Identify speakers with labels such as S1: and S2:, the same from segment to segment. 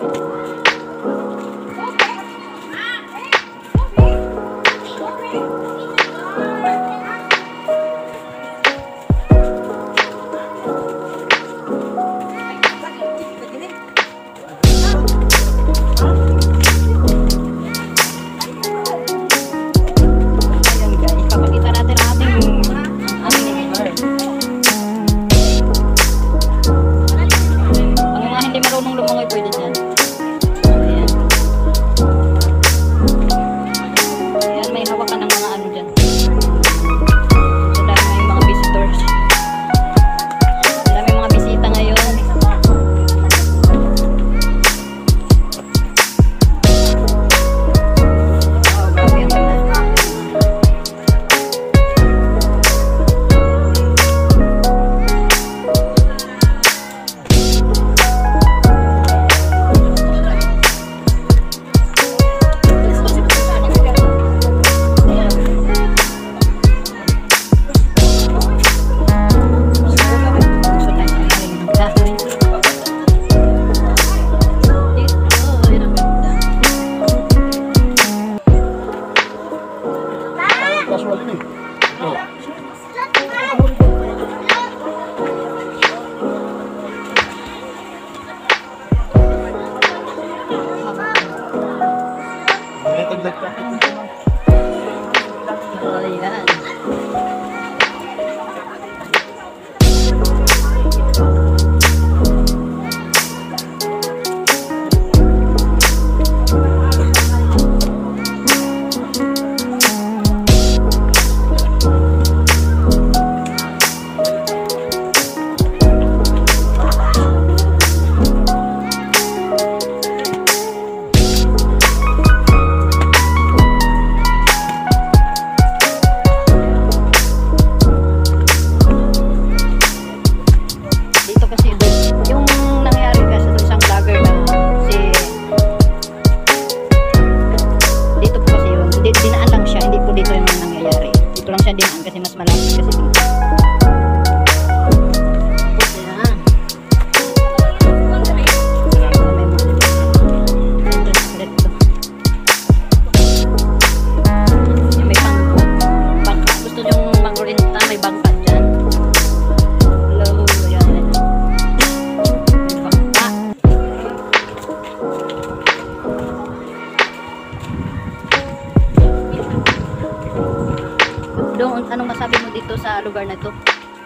S1: Anong masabi mo dito sa lugar na to?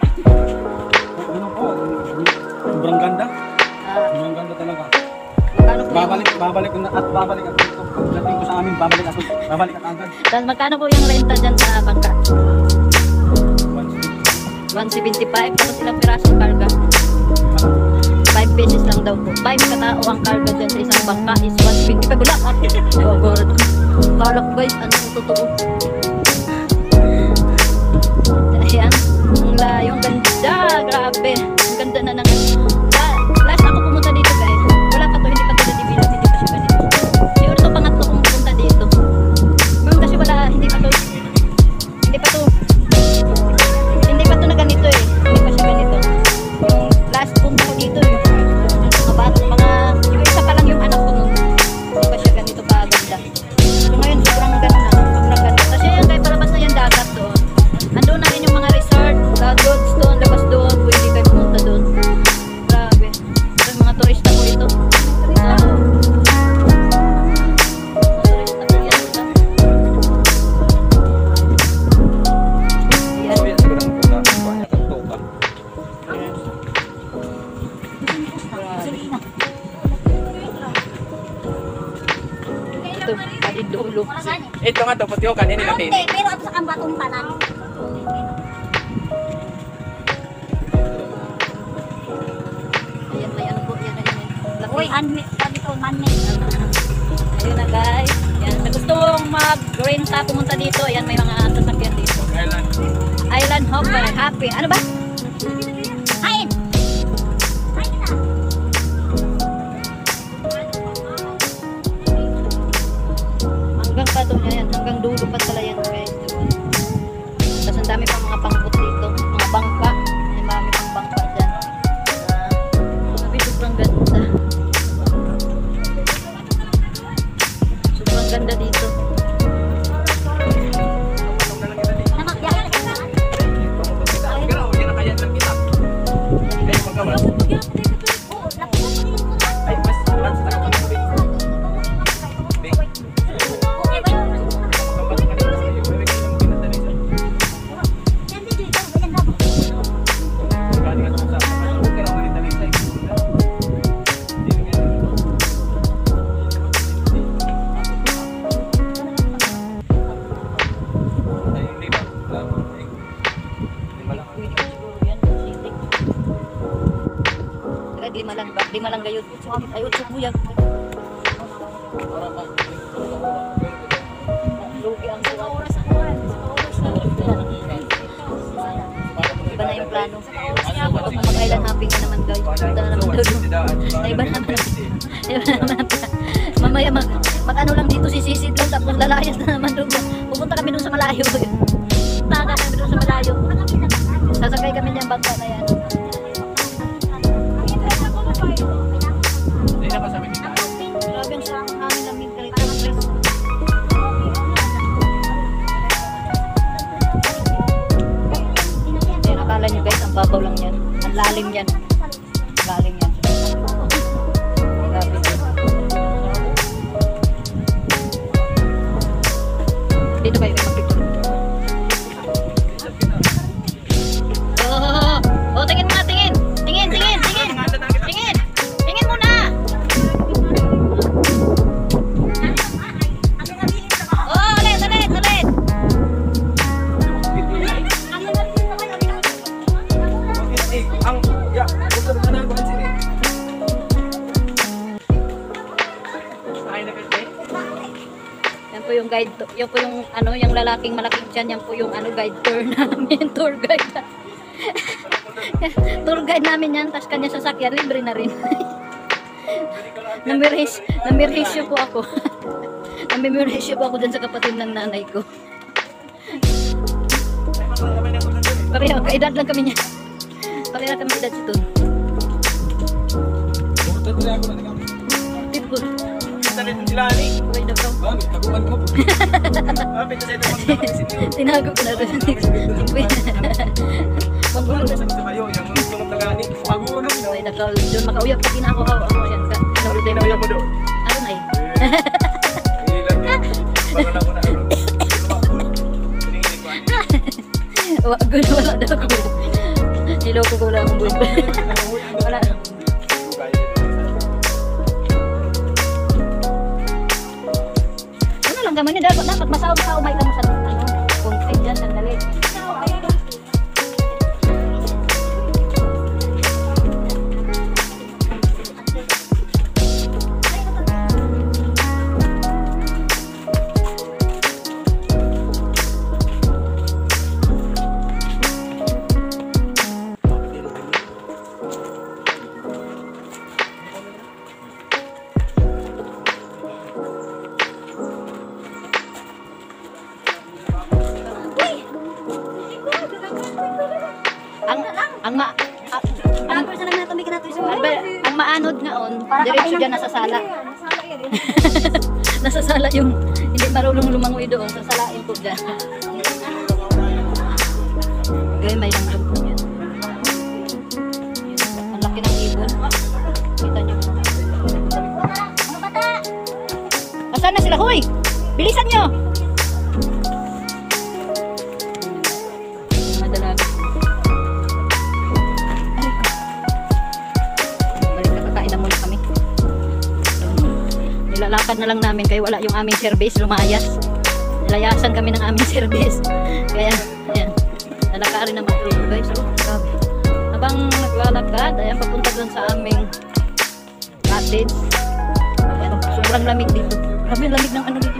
S2: Ano po? Sobrang ganda. Sobrang ganda talaga.
S1: Magkano po
S2: Babalik na at babalik at dito. Pagdating ko sa amin, babalik at agad.
S1: Dan magkano po yung renta dyan sa bangka? 175 tapos ilang pirasong karga? 5 pesos lang daw po. 5 katao ang karga dyan sa isang bangka is 125. Wala! Kalak guys, ano ang totoo? Ayan, ang layong ganda, grabe. Ang ganda na ng last ako pumunta dito guys. Wala pa to, hindi pa to na-develop, hindi pa siya ganito. Siguro to pangatlo kong pumunta dito. Kasi wala, hindi pa to na ganito eh. Hindi pa siya ganito. Yung last punta ko dito eh. Yung isa pa lang yung anak ko nun. Hindi pa siya ganito kaganda. So ngayon sobrang ganda. Sobrang ganda. Kasi yan kahit palabas na yung dagat doon. Andun na rin yung mga resort, goods doon, labas doon, pwede kayo pumunta doon. Grabe. Ito yung mga turista ko ito. Mga turista ko yan. Ito, kalidulo.
S3: Ito nga daw, pati ko kanina natin.
S4: Pero at sa kambatong tanan.
S1: Ayan, may ano po, yan.
S4: Uy, manme.
S1: Ayun na guys. Yan, na gusto mong mag-renta, pumunta dito. Ayan, may mga sasakyan dito. Island Hopper, happy. Ano ba?
S4: Hain! Hain na!
S1: Hanggang pa doon yan, hanggang dulo pa pala yan guys. Tapos ang dami pang mga pangkot dito, mga bangka. Ang dami pang bangka dyan. Sabi, sobrang ganda. Ay, utsok mo yan. Lugi ang suwa. Iba na yung plano. Kapag mag-island hopping na naman guys. Punta na naman daw doon. Iba na naman. Mamaya mag-ano lang dito si Sisid lang tapos lalayas na naman doon. Pupunta kami doon sa malayo. Punta kami doon sa malayo. Sasakay kami niyang bangka na yan.
S3: Hindi na ba sabi kita?
S1: Grabe ang sarap namin namin kalita ng tres. Yan, akala nyo guys, ang babaw lang yan. Ang lalim yan. Lalim yan. Grabe. Dito kayo kayo mag-picture. Oh, tingin mo nga, tingin. Tingin. Tingin muna. Oh, ulit.
S3: Ang, ya, gusto na nang kuhan sila. Ay, nakasya.
S1: Yan po yung guide, yan po yung ano, yung lalaking malaking tiyan, yan po yung ano guide tour namin, tour guide. Tour guide namin yan, tas kanya sasakyan, libre na rin. Namirisyo po ako. Namirisyo po ako dyan sa kapatid ng nanay ko. Pareho, kaedad lang kami niya. Pareho kami edad si Ton. Tipo,
S3: Salit ng sila ni.
S1: wait na bro.
S2: Bakit? Kaguman ko po.
S3: Kapit na sa ito magdamag.
S1: Tinago ko na doon. Magulo na.
S3: Sa bayo, yung mga tagani. Magulo.
S1: Ay, doon makauyap pati na ako. Ako yan ka.
S3: Tinaw mo doon.
S1: Ano na eh?
S3: Ilan yun. Wala mo na.
S1: Wala daw ako. Niloko ko wala akong buwan. Wala. Ano lang gaman niya, dapat masaw-masaumay ka mo sa ano, kung dyan, sandali. Ang maanod ngaon, diretso dyan nasa sala. Nasa sala yung hindi marunong lumangoy doon, sasalain ko dyan. Okay, may langgam po yan. Ang laki ng ibon. Kita nyo. Asan na sila? Hoy! Bilisan nyo! Madalaga. Balik na, kakain na muna kami. Nilalakad na lang namin kaya wala yung aming service, lumayas. Nilayasan kami ng aming service. Kaya, ayan. Lalakarin na matulog guys. Oh, grabe. Habang naglalakad, ayan, papunta doon sa aming cottage. Ayan, sobrang lamig dito. Grabe, lamig ng ano dito.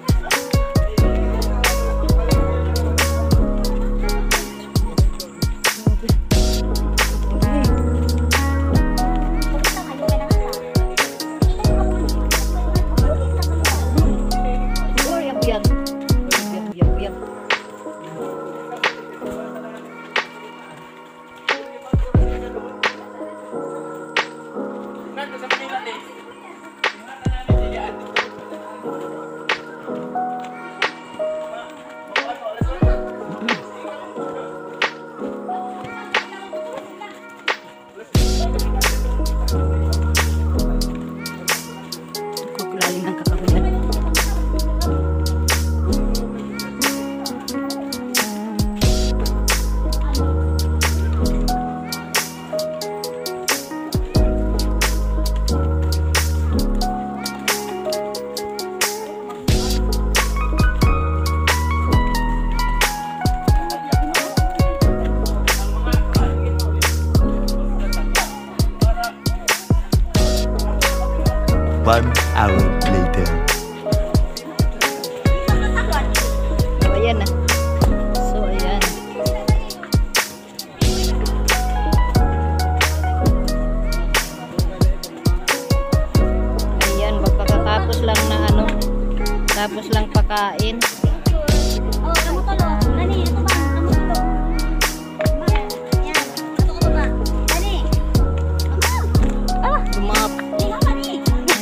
S1: Lalim ng kakahuyan.
S5: 1 hour later.
S1: So, ayan na. So, ayan. Ayan, magpakatapos lang na ano. Tapos lang pakain.
S4: Oh, kamu tulo. Dani, ito ba? Kamu tulo. Yan. Ito ko ba? Dani. Ah,
S1: Lumap.
S4: liha ka ni.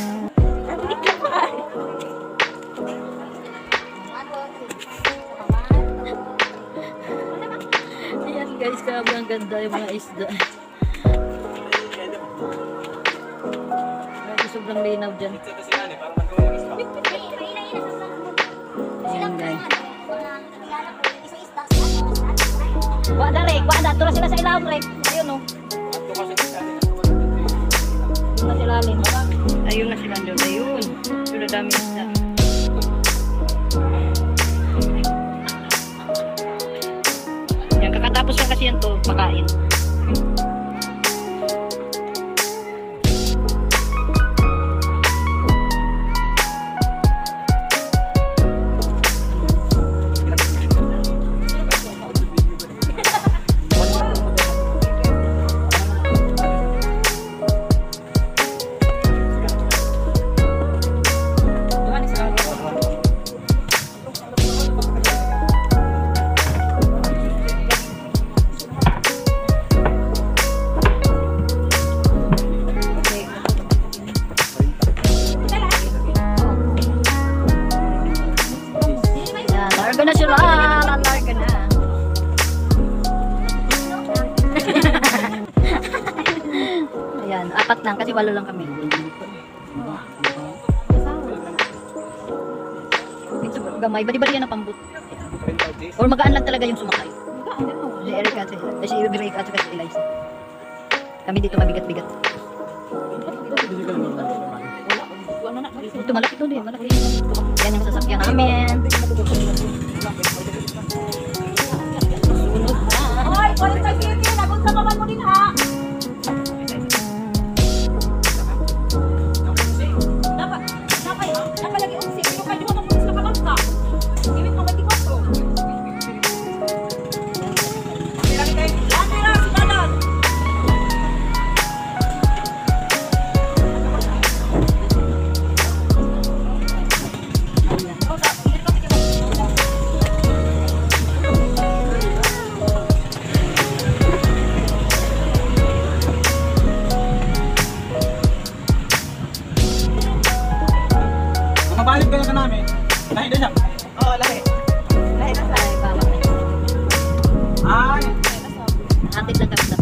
S1: Ayan guys, grabe ang ganda yung mga isda. Grabe, sobrang linaw dyan. Ayan guys. Wada rek, wada. Tura sila sa ilaw rek. Ayun o. Ayun na sila alin. Ayun na sila doon. Ayun. Yung dami isda. Yan, kakatapos lang kasi yan to pakain. Larga na sila. Larga na. Ayan, 4 lang kasi 8 lang kami. Ito, gamay. Bali-bali yan ang pambut. Or magaan lang talaga yung sumakay. Si Eric at si Eric at si Eliza. Kami dito mabigat-bigat. Ito malaki to din, malaki. Yan yung sasakyan namin. Sunod na.
S4: Hoy, kulit sa city. Nagunta ka man mo din ha. Dapat lagi umsi. Pero kayo mo napulis na kamangka. Gimit mo gati ko. Lati na, si Dadan.
S2: Mabalik ka na ka namin. Lahi na siya.
S1: Oo, lahi. Lahi na sa bawat.
S2: Ay.
S1: Hatid lang kami sa